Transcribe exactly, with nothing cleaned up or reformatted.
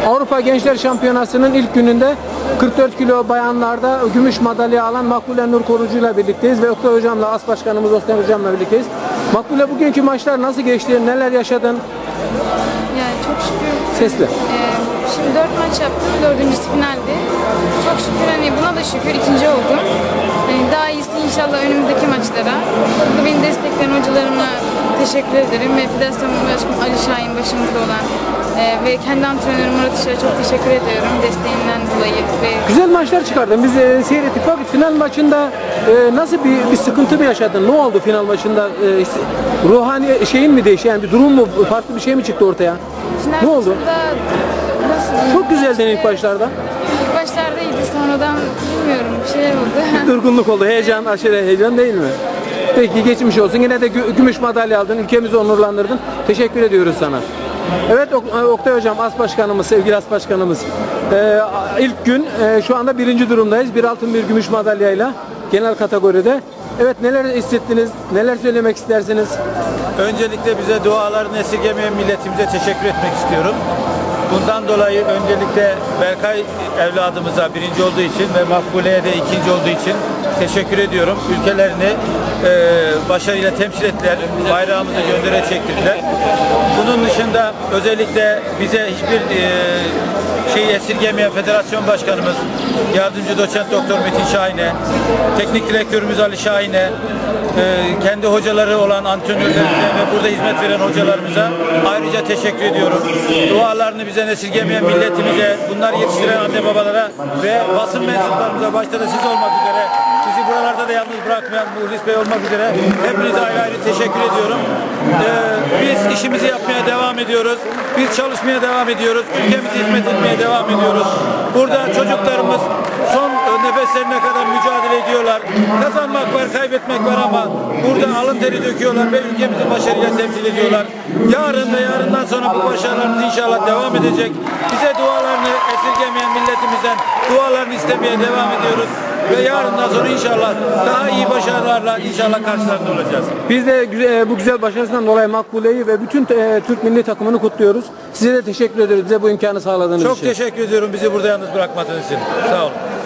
Avrupa Gençler Şampiyonası'nın ilk gününde kırk dört kilo bayanlarda gümüş madalya alan Makbule Nur Korucu ile birlikteyiz ve Oktay Hocam'la, As Başkanımız Oktay Hocam'la birlikteyiz. Makbule, bugünkü maçlar nasıl geçti, neler yaşadın? Yani çok şükür. Sesli. E, şimdi dört maç yaptım, dördüncüsü finaldi. Çok şükür, hani buna da şükür ikinci oldum. Yani daha iyisi inşallah önümüzdeki maçlara. Burada beni destekleyen hocalarıma teşekkür ederim ve Federasyon Başkanı Ali Şahin başımızda olan e, ve kendi antrenörüm Murat İşer'e çok teşekkür ediyorum desteğinden dolayı. Ve güzel maçlar çıkardın. Biz e, seyrettik. Fakat final maçında e, nasıl bir, bir sıkıntı mı yaşadın? Ne oldu final maçında? E, ruhani şeyin mi değişti? Yani bir durum mu? Farklı bir şey mi çıktı ortaya? final Ne oldu? Nasıl diyeyim? Çok güzeldin ilk başlarda. İlk başlarda iyiydi, sonradan bilmiyorum bir şeyler oldu. Durgunluk oldu. Heyecan, aşırı heyecan değil mi? Peki, geçmiş olsun. Yine de gü gümüş madalya aldın. Ülkemizi onurlandırdın. Teşekkür ediyoruz sana. Evet, Ok Oktay Hocam, As Başkanımız, sevgili As Başkanımız. Ee, ilk gün e, şu anda birinci durumdayız. Bir altın, bir gümüş madalyayla genel kategoride. Evet, neler hissettiniz? Neler söylemek istersiniz? Öncelikle bize dualarını esirgemeyen milletimize teşekkür etmek istiyorum. Bundan dolayı öncelikle Berkay evladımıza birinci olduğu için ve Makbule'ye de ikinci olduğu için teşekkür ediyorum. Ülkelerini e, başarıyla temsil ettiler. Bayrağımızı göndere çektirdiler. Bunun dışında özellikle bize hiçbir e, şeyi esirgemeyen Federasyon Başkanımız, Yardımcı Doçent Doktor Metin Şahin'e, Teknik Direktörümüz Ali Şahin'e, e, kendi hocaları olan antrenörlerimize ve burada hizmet veren hocalarımıza ayrıca teşekkür ediyorum. Dualarını bize esirgemeyen milletimize, bunları yetiştiren anne babalara ve basın mensuplarımıza, başta da siz olmak üzere, bizi buralarda da yalnız bırakmayan Muhlis Bey olmak üzere hepinize ayrı ayrı teşekkür ediyorum. Ee, biz işimizi yapmaya devam ediyoruz. Biz çalışmaya devam ediyoruz. Ülkemize hizmet etmeye devam ediyoruz. Burada çocuklarımız son nefeslerine kadar mücadele ediyorlar. Kazanmak var, kaybetmek var ama burada alın teri döküyorlar ve ülkemizi başarıyla temsil ediyorlar. Yarın ve yarından sonra bu başarılarımız inşallah devam edecek. Bize dualarını esirgemeyen milletimizden dualarını istemeye devam ediyoruz. Ve yarından sonra inşallah daha iyi başarılarla inşallah karşılarında olacağız. Biz de e, bu güzel başarısından dolayı Makbule'yi ve bütün e, Türk milli takımını kutluyoruz. Size de teşekkür ediyoruz, bize bu imkanı sağladığınız Çok için. teşekkür ediyorum bizi burada yalnız bırakmadığınız için. Sağ olun.